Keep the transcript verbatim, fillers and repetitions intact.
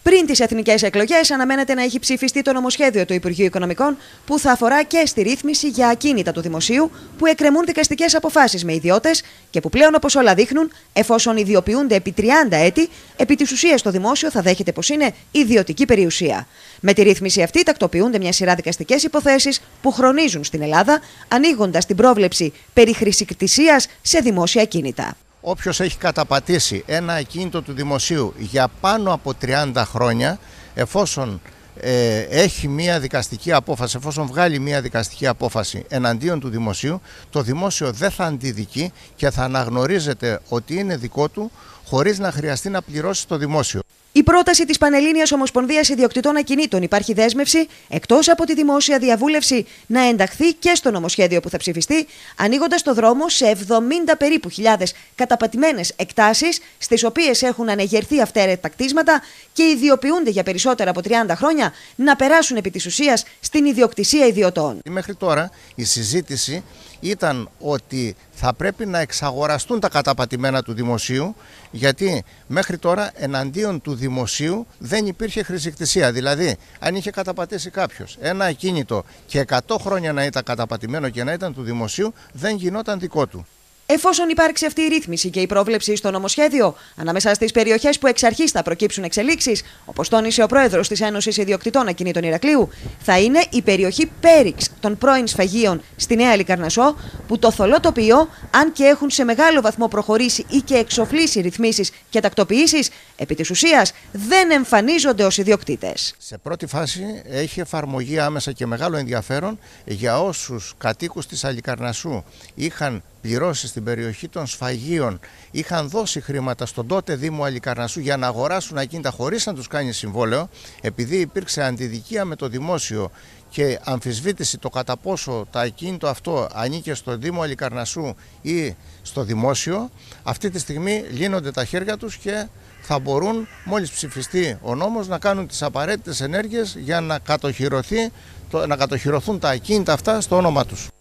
Πριν τις εθνικές εκλογές, αναμένεται να έχει ψηφιστεί το νομοσχέδιο του Υπουργείου Οικονομικών που θα αφορά και στη ρύθμιση για ακίνητα του δημοσίου που εκκρεμούν δικαστικές αποφάσεις με ιδιώτες και που πλέον, όπως όλα δείχνουν, εφόσον ιδιοποιούνται επί τριάντα έτη, επί της ουσίας το δημόσιο θα δέχεται πως είναι ιδιωτική περιουσία. Με τη ρύθμιση αυτή τακτοποιούνται μια σειρά δικαστικές υποθέσεις που χρονίζουν στην Ελλάδα, ανοίγοντας την πρόβλεψη περί χρησικτησίας σε δημόσια ακίνητα. Όποιος έχει καταπατήσει ένα ακίνητο του δημοσίου για πάνω από τριάντα χρόνια, εφόσον ε, έχει μία δικαστική απόφαση, εφόσον βγάλει μία δικαστική απόφαση εναντίον του δημοσίου, το δημόσιο δεν θα αντιδικεί και θα αναγνωρίζεται ότι είναι δικό του, χωρίς να χρειαστεί να πληρώσει το δημόσιο. Η πρόταση της Πανελλήνιας Ομοσπονδίας Ιδιοκτητών Ακινήτων υπάρχει δέσμευση, εκτός από τη δημόσια διαβούλευση, να ενταχθεί και στο νομοσχέδιο που θα ψηφιστεί, ανοίγοντας το δρόμο σε εβδομήντα περίπου χιλιάδες καταπατημένες εκτάσεις, στις οποίες έχουν ανεγερθεί αυθαίρετα κτίσματα και ιδιοποιούνται για περισσότερα από τριάντα χρόνια, να περάσουν επί της ουσίας στην ιδιοκτησία ιδιωτών. Μέχρι τώρα η συζήτηση ήταν ότι θα πρέπει να εξαγοραστούν τα καταπατημένα του δημοσίου, γιατί μέχρι τώρα εναντίον του δημοσίου δεν υπήρχε χρησικτησία. Δηλαδή, αν είχε καταπατήσει κάποιος ένα ακίνητο και εκατό χρόνια να ήταν καταπατημένο και να ήταν του δημοσίου, δεν γινόταν δικό του. Εφόσον υπάρξει αυτή η ρύθμιση και η πρόβλεψη στο νομοσχέδιο, ανάμεσα στις περιοχές που εξ αρχής θα προκύψουν εξελίξεις, όπως τόνισε ο πρόεδρος της Ένωσης Ιδιοκτητών Ακινήτων Ηρακλείου, θα είναι η περιοχή Πέριξ των πρώην σφαγείων στη Νέα Λικαρνασσό, που το θολό τοπίο, αν και έχουν σε μεγάλο βαθμό προχωρήσει ή και εξοφλήσει ρυθμίσεις και τακτοποιήσεις, επί της ουσίας δεν εμφανίζονται ως ιδιοκτήτες. Σε πρώτη φάση έχει εφαρμογή άμεσα και μεγάλο ενδιαφέρον για όσους κατοίκους της Αλικαρνασσού είχαν πληρώσει στην περιοχή των σφαγείων, είχαν δώσει χρήματα στον τότε Δήμο Αλικαρνασσού για να αγοράσουν ακίνητα χωρίς να τους κάνει συμβόλαιο, επειδή υπήρξε αντιδικία με το δημόσιο και αμφισβήτηση το κατά πόσο το ακίνητο αυτό ανήκε στο Δήμο Αλικαρνασσού ή στο δημόσιο. Αυτή τη στιγμή λύνονται τα χέρια τους και θα μπορούν, μόλις ψηφιστεί ο νόμος, να κάνουν τις απαραίτητες ενέργειες για να κατοχυρωθεί, να κατοχυρωθούν τα ακίνητα αυτά στο όνομα τους.